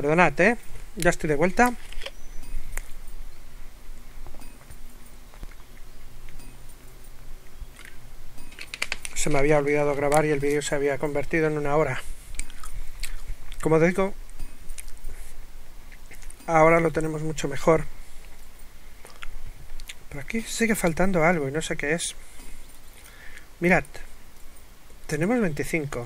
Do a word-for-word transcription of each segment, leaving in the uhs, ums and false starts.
Perdonad, ¿eh? Ya estoy de vuelta. Se me había olvidado grabar y el vídeo se había convertido en una hora. Como digo, ahora lo tenemos mucho mejor. Pero aquí sigue faltando algo y no sé qué es. Mirad. Tenemos veinticinco.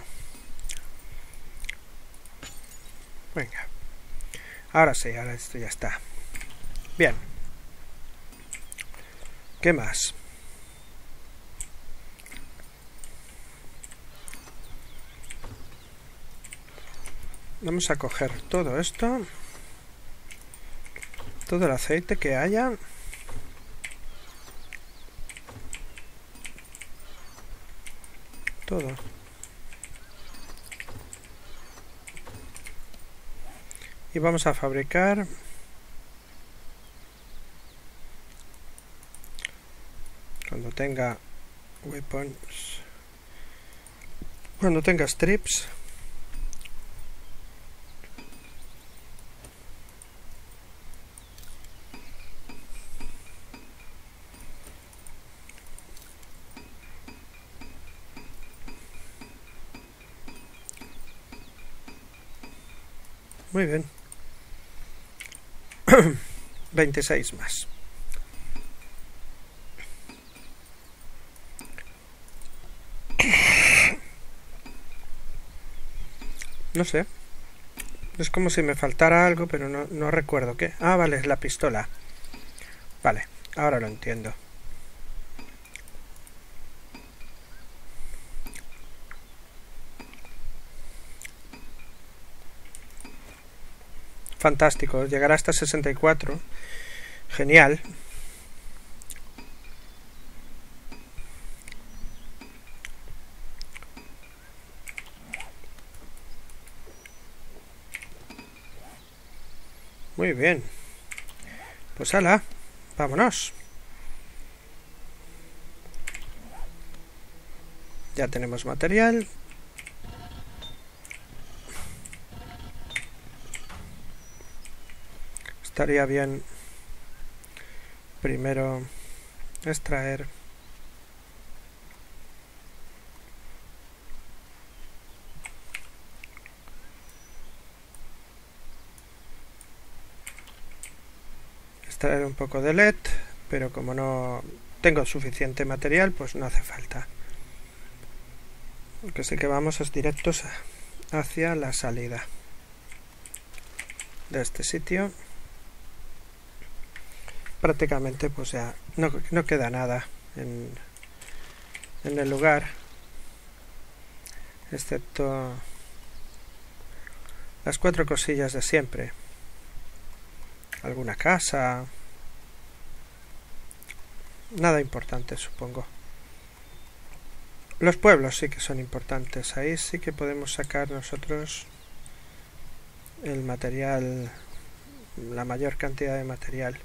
Venga. Ahora sí, ahora esto ya está. Bien. ¿Qué más? Vamos a coger todo esto. Todo el aceite que haya. Todo. Y vamos a fabricar cuando tenga weapons, cuando tenga strips, muy bien. veintiséis más. No sé. Es como si me faltara algo, pero no, no recuerdo qué. Ah, vale, es la pistola. Vale, ahora lo entiendo. Fantástico, llegar hasta sesenta y cuatro. Genial. Muy bien. Pues ala, vámonos. Ya tenemos material. Estaría bien primero extraer extraer un poco de L E D, pero como no tengo suficiente material, pues no hace falta. Lo que sí que vamos es directos hacia la salida de este sitio. Prácticamente pues ya no, no queda nada en, en el lugar, excepto las cuatro cosillas de siempre. Alguna casa, nada importante, supongo. Los pueblos sí que son importantes, ahí sí que podemos sacar nosotros el material, la mayor cantidad de material.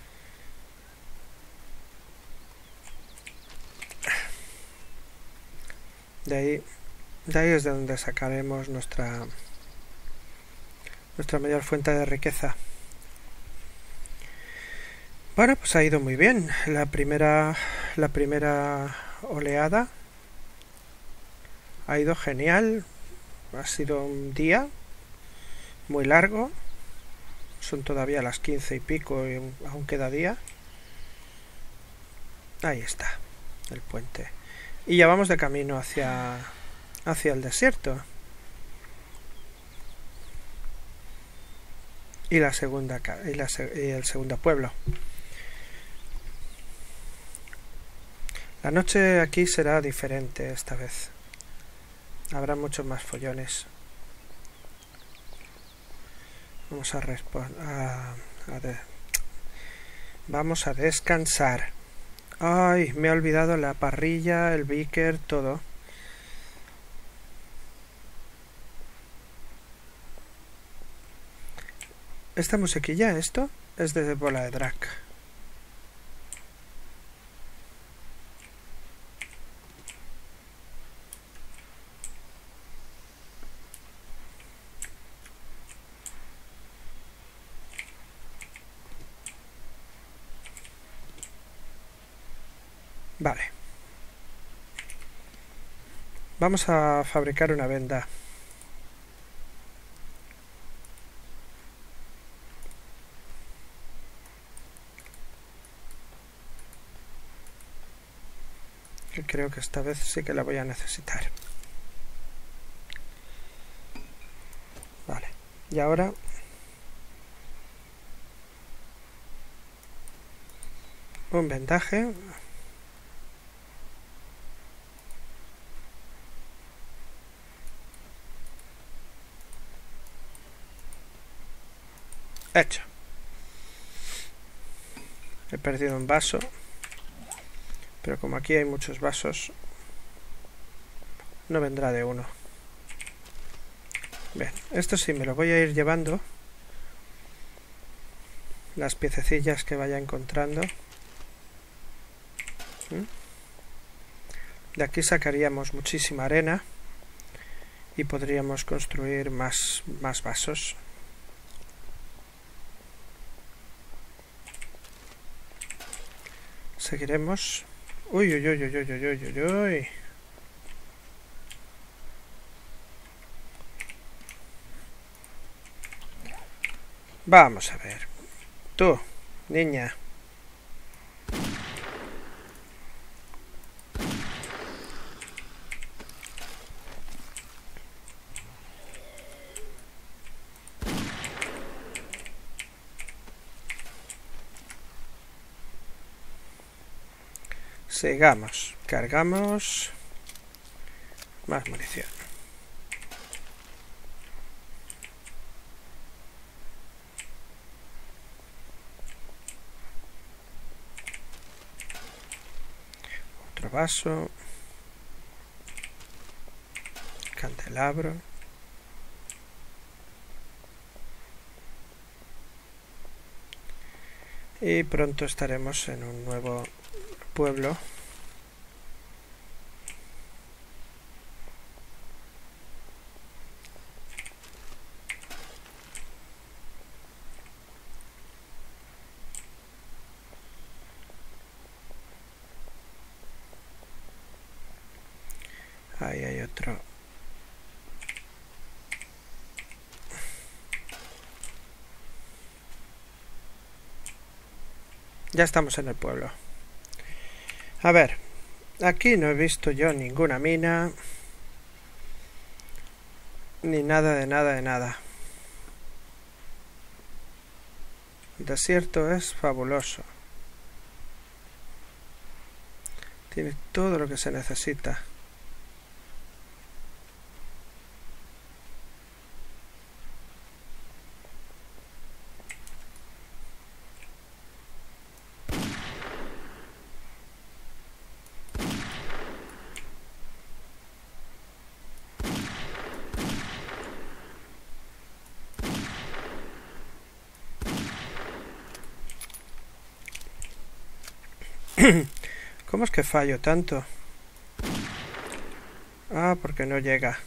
De ahí, de ahí es de donde sacaremos nuestra nuestra mayor fuente de riqueza. Bueno, pues ha ido muy bien. La primera, la primera oleada ha ido genial. Ha sido un día muy largo. Son todavía las quince y pico y aún queda día. Ahí está, el puente. Y ya vamos de camino hacia, hacia el desierto. Y la segunda y, la, y el segundo pueblo. La noche aquí será diferente esta vez. Habrá muchos más follones. Vamos a, a, a de, vamos a descansar. Ay, me he olvidado la parrilla, el beaker, todo. Esta musiquilla, esto, es de Bola de Drag. Vale. Vamos a fabricar una venda. Que creo que esta vez sí que la voy a necesitar. Vale. Y ahora un vendaje. Hecho. He perdido un vaso, pero como aquí hay muchos vasos, no vendrá de uno. Bien, esto sí me lo voy a ir llevando, las piececillas que vaya encontrando. De aquí sacaríamos muchísima arena y podríamos construir más, más vasos. Seguiremos. Uy, uy, uy, uy, uy, uy, uy, uy. Vamos a ver. Tú, niña. Sigamos. Cargamos. Más munición. Otro vaso. Candelabro. Y pronto estaremos en un nuevo pueblo. Ahí hay otro. Ya estamos en el pueblo. A ver, aquí no he visto yo ninguna mina, ni nada de nada de nada. El desierto es fabuloso. Tiene todo lo que se necesita. ¿Cómo es que fallo tanto? Ah, porque no llega.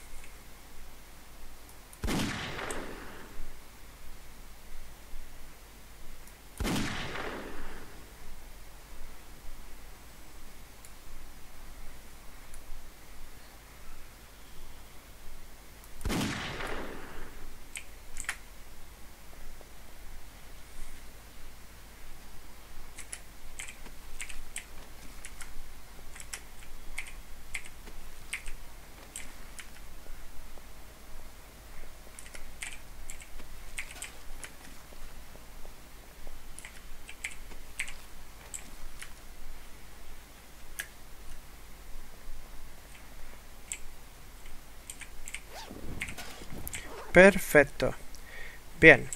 Perfecto. Bien.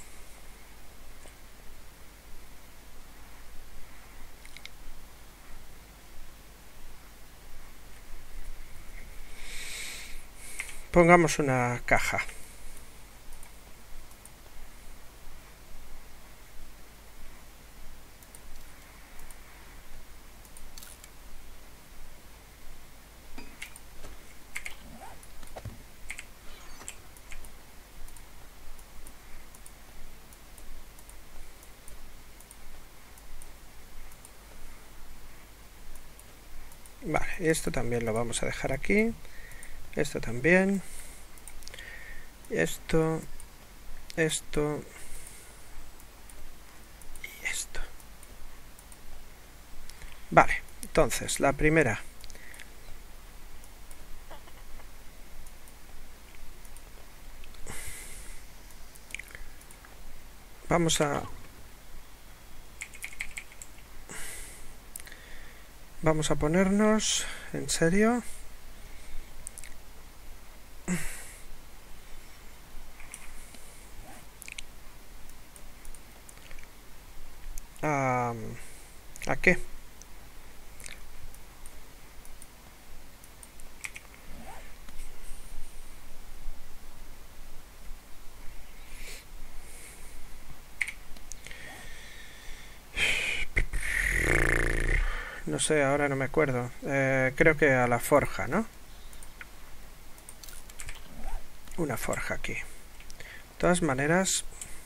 Pongamos una caja. y esto también lo vamos a dejar aquí, esto también, esto, esto y esto. Vale, entonces la primera vamos a vamos a ponernos en serio. ¿A, ¿a qué? No sé, ahora no me acuerdo. Eh, creo que a la forja, ¿no? Una forja aquí. De todas maneras,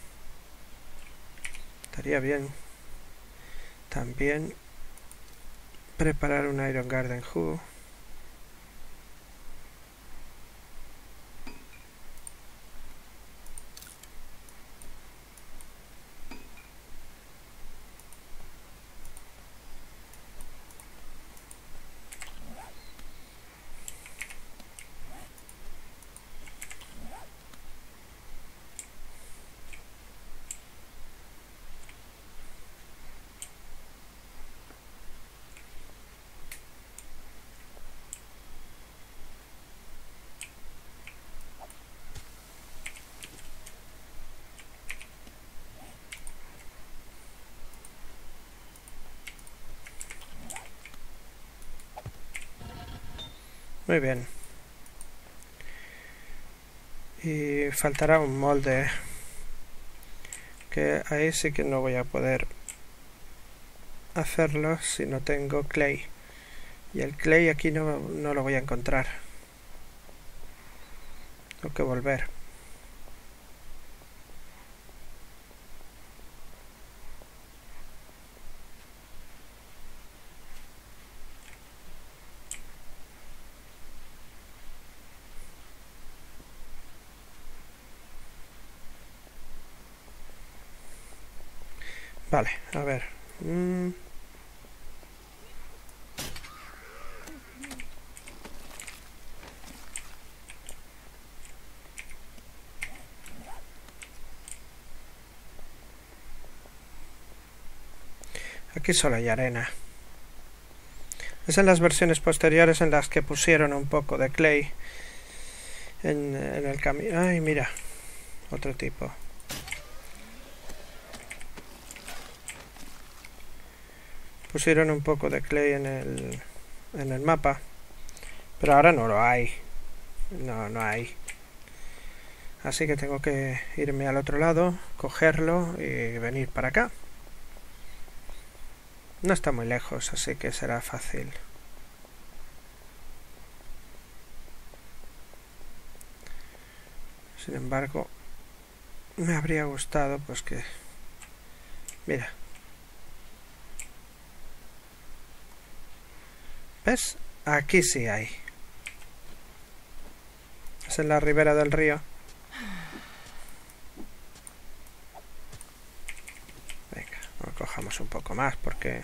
estaría bien también preparar un Iron Garden Hoe. Muy bien. Y faltará un molde, que ahí sí que no voy a poder hacerlo si no tengo clay. Y el clay aquí no, no lo voy a encontrar. Tengo que volver. Vale, a ver. Mm. Aquí solo hay arena. Es en las versiones posteriores en las que pusieron un poco de clay en, en el camino. Ay, mira, otro tipo. Pusieron un poco de clay en el, en el mapa, pero ahora no lo hay. No, no hay. Así que tengo que irme al otro lado, cogerlo y venir para acá. No está muy lejos, así que será fácil. Sin embargo, me habría gustado pues que... Mira. ¿Ves? Aquí sí hay. Es en la ribera del río. Venga, lo cojamos un poco más porque...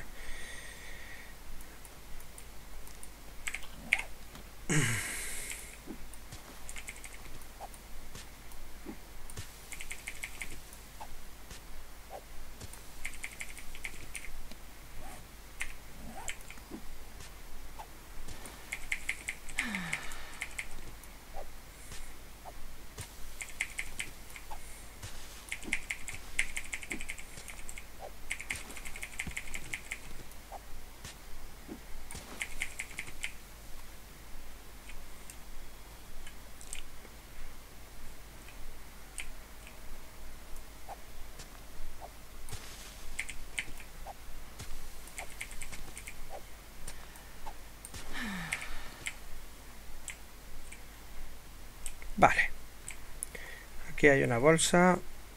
Vale. Aquí hay una bolsa.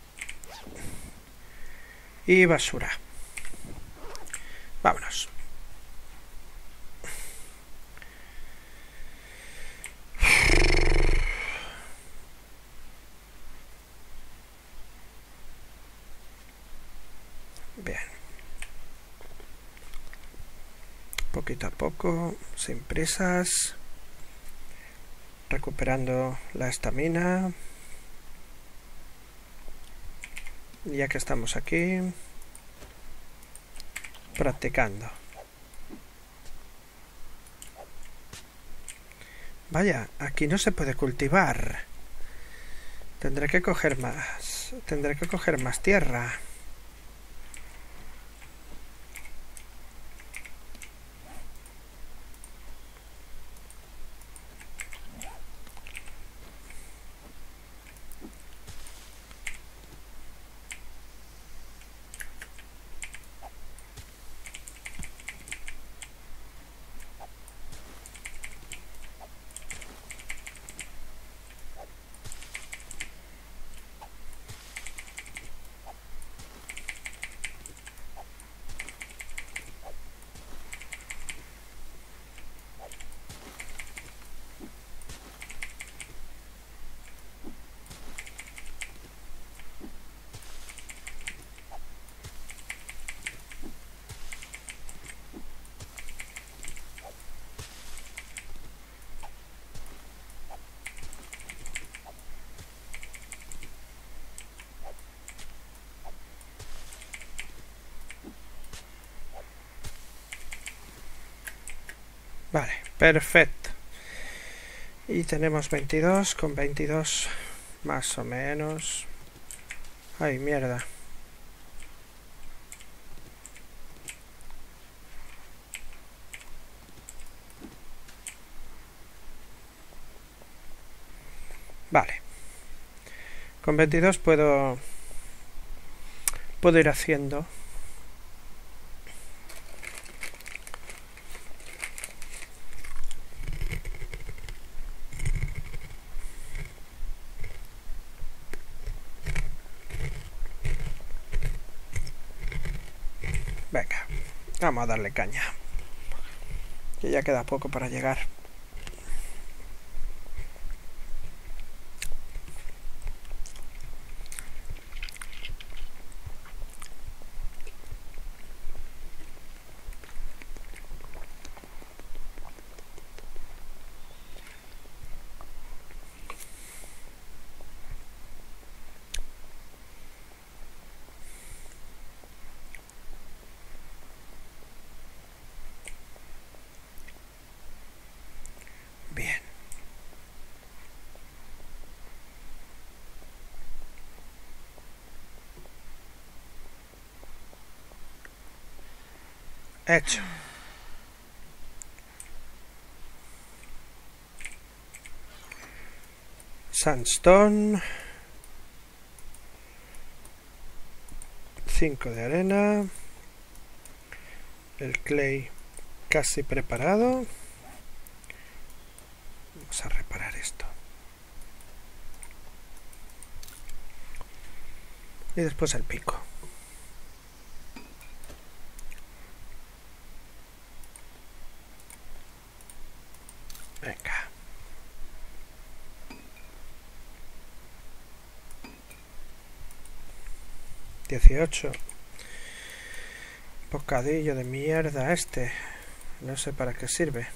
Y basura. Vámonos. Bien. Poquito a poco, sin prisas, recuperando la estamina. Ya que estamos aquí, practicando. Vaya, aquí no se puede cultivar. Tendré que coger más. Tendré que coger más tierra. Vale, perfecto. Y tenemos veintidós, con veintidós más o menos. Ay, mierda. Vale. Con veintidós puedo puedo ir haciendo. Venga, vamos a darle caña, que ya queda poco para llegar. Bien. Hecho. Sandstone. cinco de arena. El clay casi preparado. Vamos a reparar esto. Y después el pico. Venga. dieciocho. Bocadillo de mierda este. No sé para qué sirve.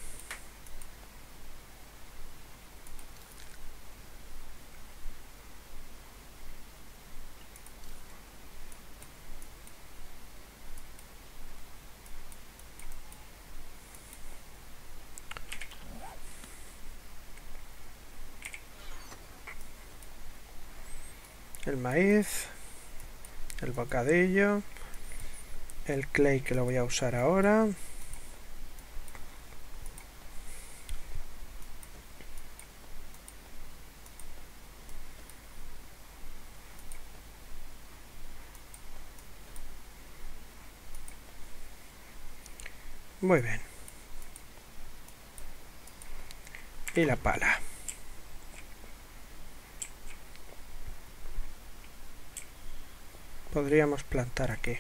El maíz, el bocadillo, el clay que lo voy a usar ahora. Muy bien. Y la pala. Podríamos plantar aquí.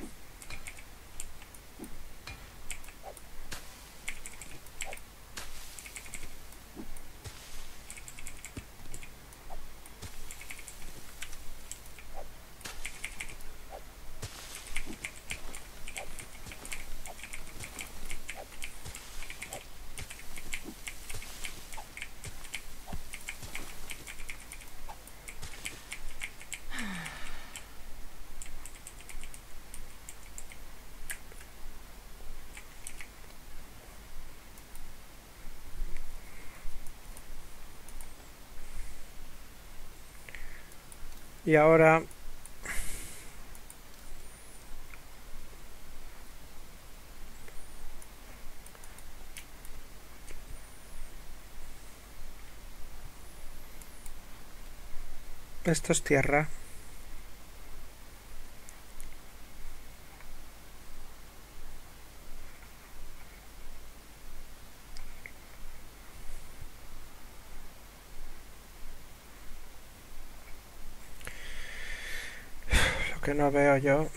Y ahora esto es tierra. Lo que no veo yo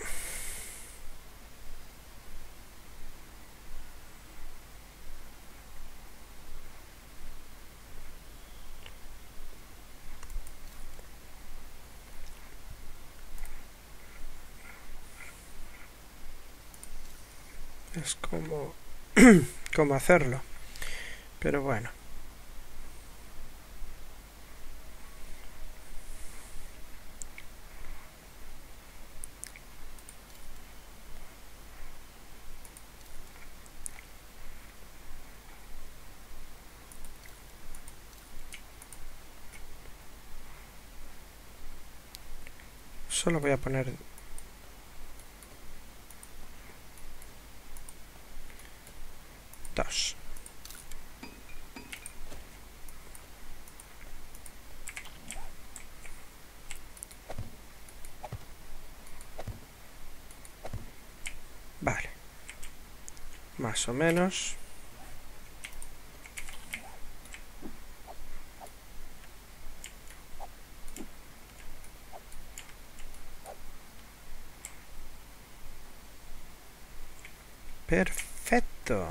es como cómo hacerlo, pero bueno. Solo voy a poner dos. Vale, más o menos. Perfecto.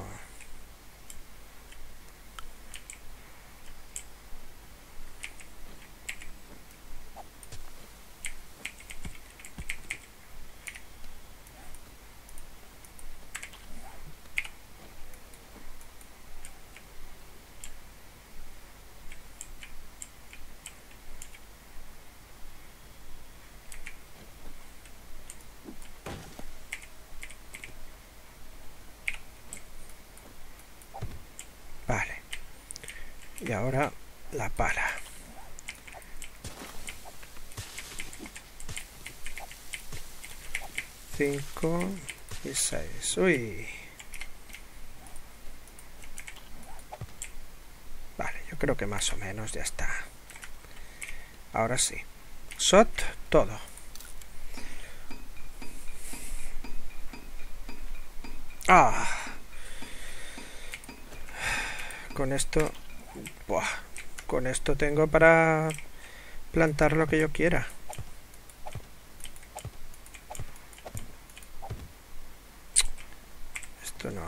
Vale. Y ahora la pala. Cinco y seis. Uy. Vale, yo creo que más o menos ya está. Ahora sí. S O T todo. Ah. Con esto, buah, con esto tengo para plantar lo que yo quiera. Esto no.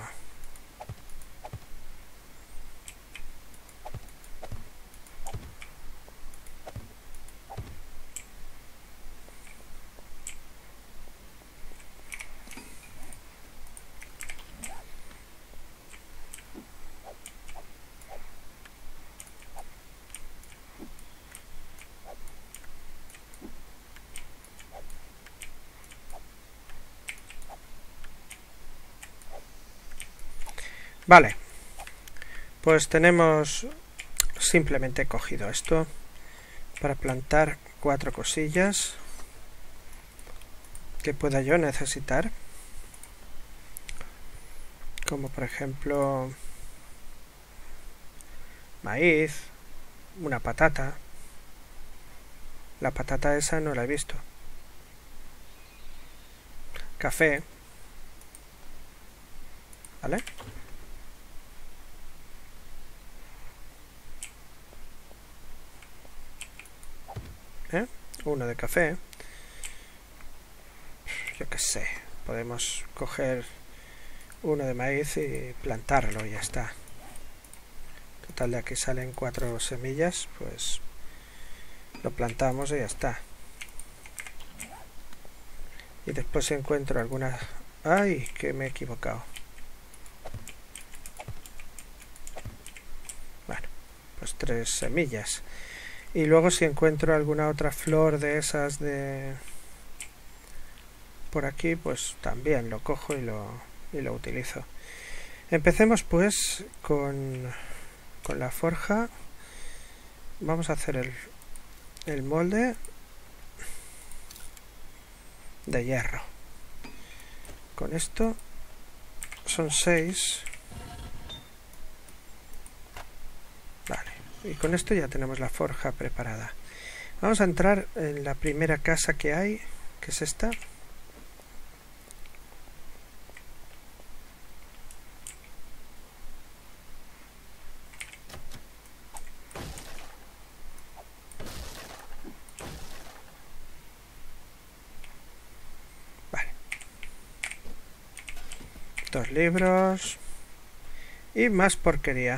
Vale, pues tenemos simplemente cogido esto para plantar cuatro cosillas que pueda yo necesitar, como por ejemplo maíz, una patata. La patata esa no la he visto. Café, ¿vale? ¿Eh? Uno de café. Yo qué sé, podemos coger uno de maíz y plantarlo y ya está. Total, de aquí salen cuatro semillas, pues lo plantamos y ya está. Y después si encuentro alguna... ¡Ay! Que me he equivocado. Bueno, pues tres semillas. Y luego si encuentro alguna otra flor de esas de... por aquí, pues también lo cojo y lo, y lo utilizo. Empecemos pues con, con la forja. Vamos a hacer el, el molde. de hierro. Con esto son seis. Vale, y con esto ya tenemos la forja preparada. Vamos a entrar en la primera casa que hay, que es esta. Vale. Dos libros. Y más porquería.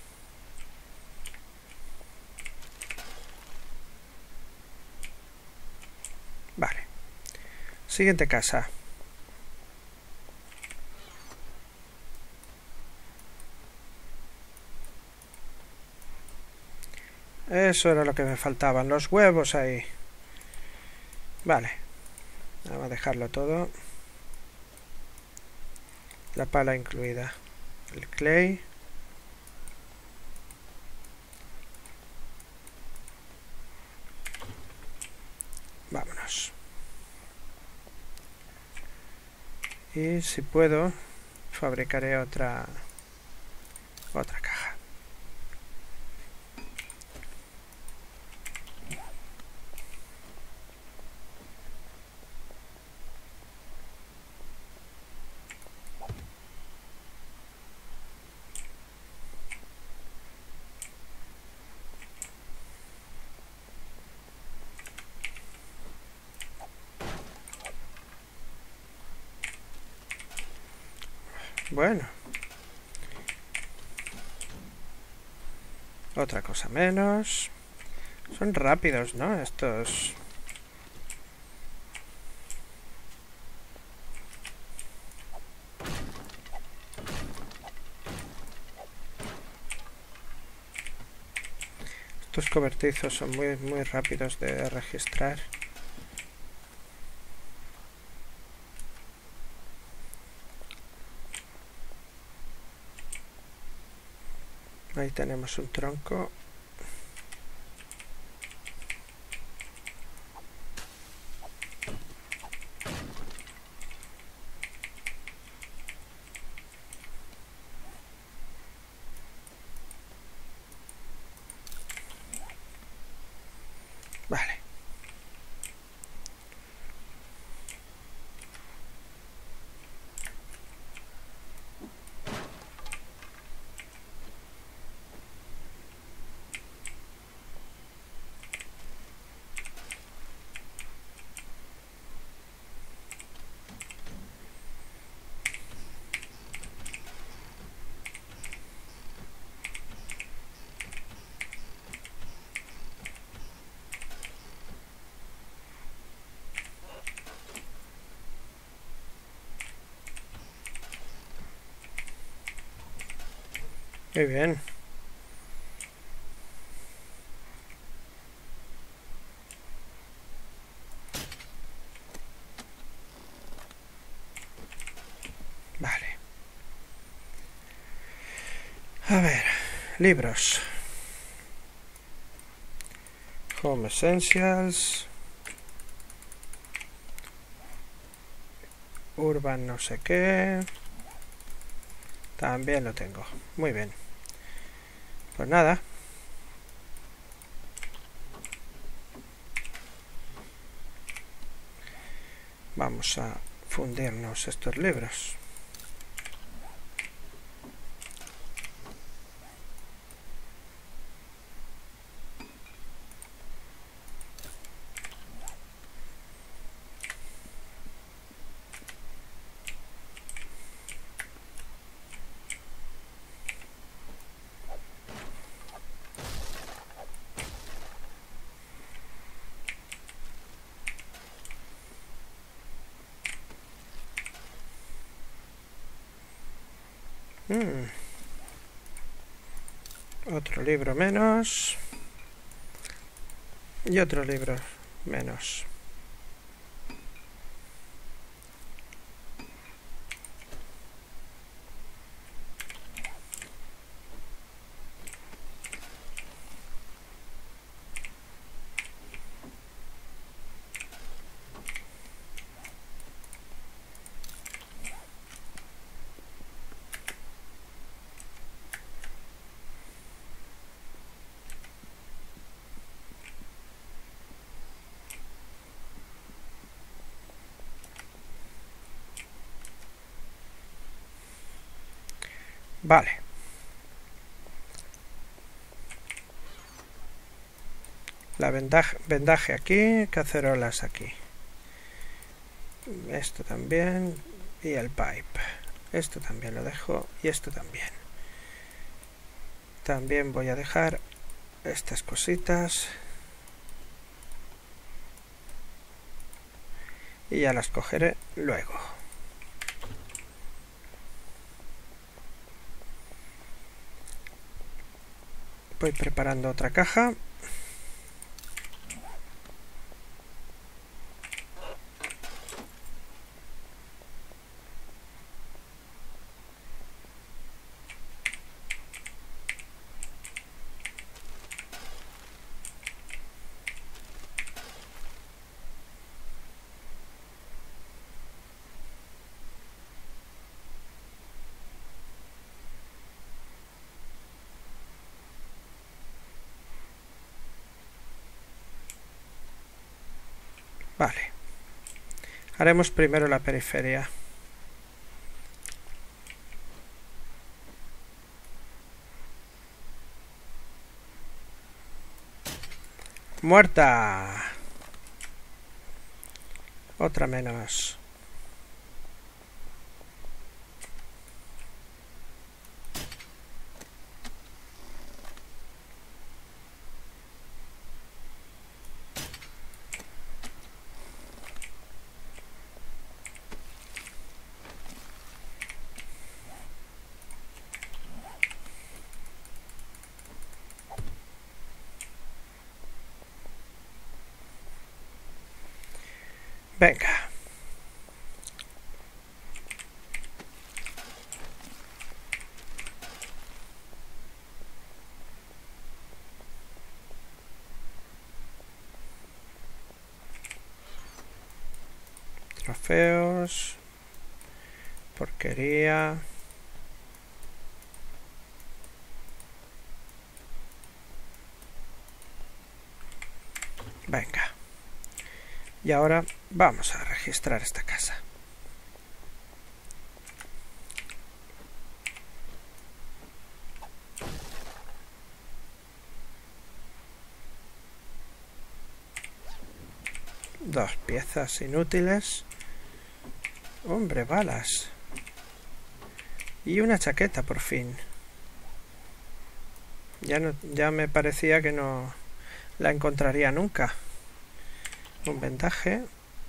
Vale. Siguiente casa. Eso era lo que me faltaban, los huevos ahí. Vale. Vamos a dejarlo todo. La pala incluida. El clay. Vámonos. Y si puedo, fabricaré otra otra caja. Bueno. Otra cosa menos. Son rápidos, ¿no? Estos... Estos cobertizos son muy, muy rápidos de registrar. Ahí tenemos un tronco. Vale. Muy bien. Vale. A ver, libros. Home Essentials. Urban no sé qué. También lo tengo. Muy bien. Pues nada. Vamos a fundirnos estos libros. Mm. Otro libro menos. Y otro libro menos. Vale. La vendaje, vendaje aquí, cacerolas aquí. Esto también. Y el pipe. Esto también lo dejo. Y esto también. También voy a dejar estas cositas. Y ya las cogeré luego. Voy preparando otra caja. Vale. Haremos primero la periferia. ¡Muerta! Otra menos. Venga. Trofeos. Porquería. Venga. Y ahora vamos a registrar esta casa. Dos piezas inútiles. Hombre, balas. Y una chaqueta, por fin. Ya, no, ya me parecía que no la encontraría nunca. Un vendaje.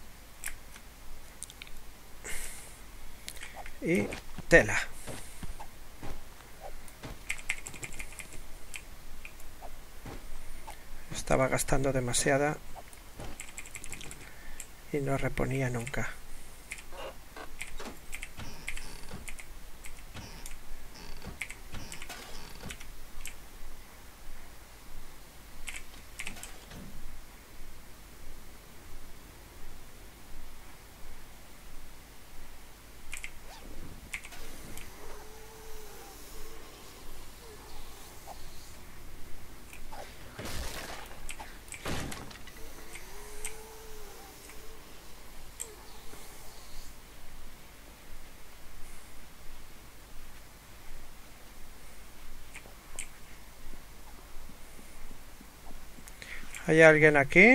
Y tela. Estaba gastando demasiada y no reponía nunca. ¿Hay alguien aquí?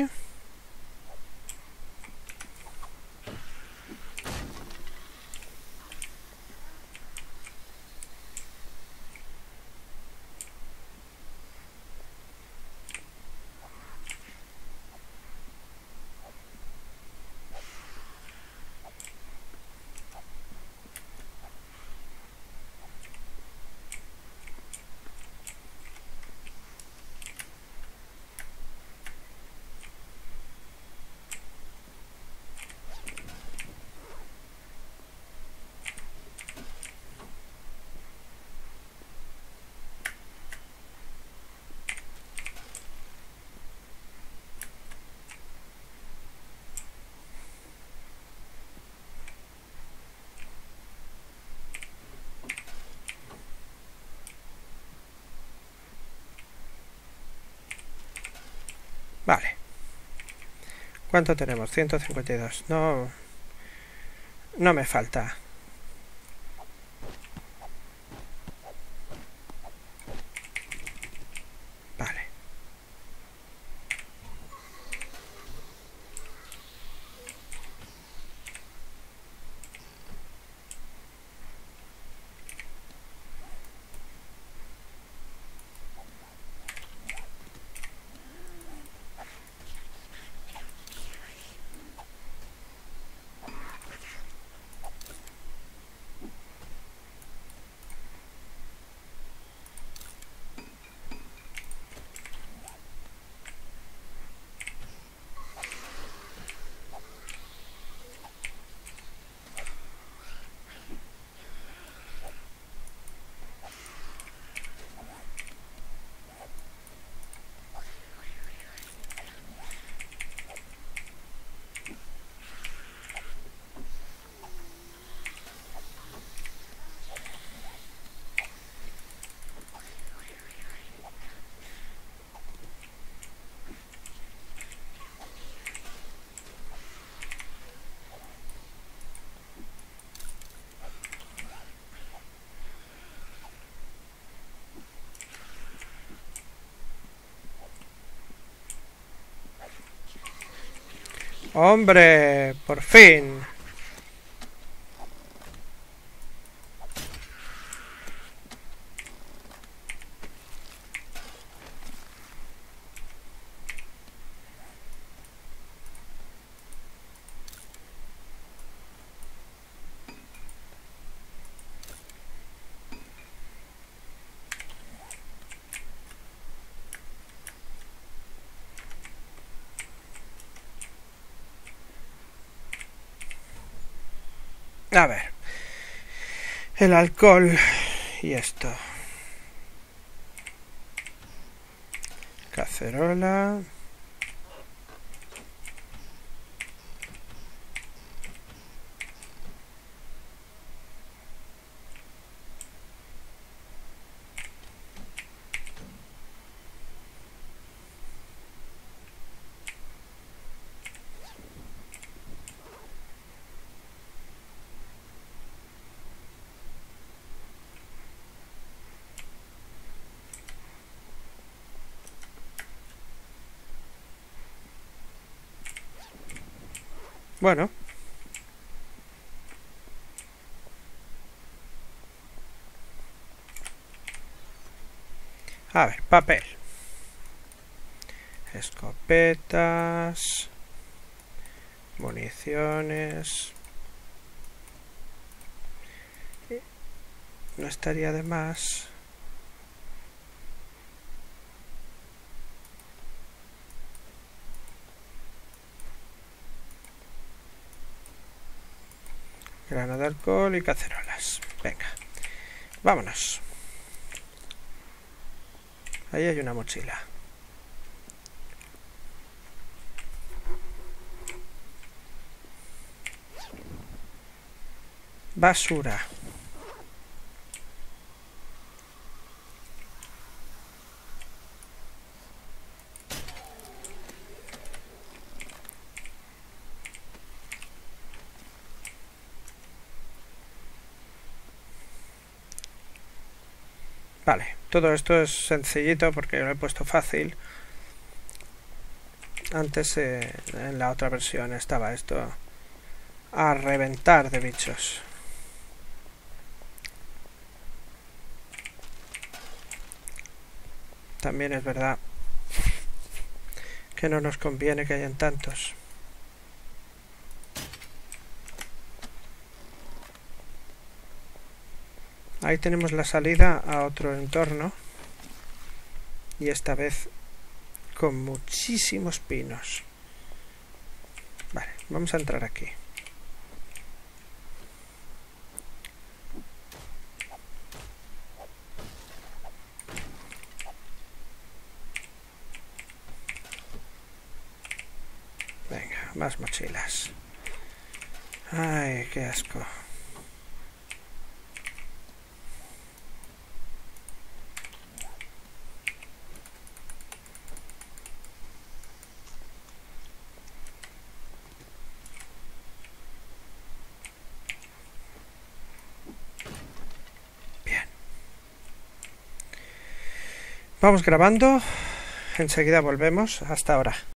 Vale. ¿Cuánto tenemos? ciento cincuenta y dos. No, no me falta. ¡Hombre! ¡Por fin! A ver, el alcohol y esto. Cacerola. Bueno. A ver, papel. Escopetas. Municiones. No estaría de más. Grano de alcohol y cacerolas. Venga, vámonos. Ahí hay una mochila. Basura. Vale, todo esto es sencillito porque lo he puesto fácil. Antes eh, en la otra versión estaba esto a reventar de bichos. También es verdad que no nos conviene que hayan tantos. Ahí tenemos la salida a otro entorno. Y esta vez con muchísimos pinos. Vale, vamos a entrar aquí. Venga, más mochilas. Ay, qué asco. Vamos grabando, enseguida volvemos. Hasta ahora.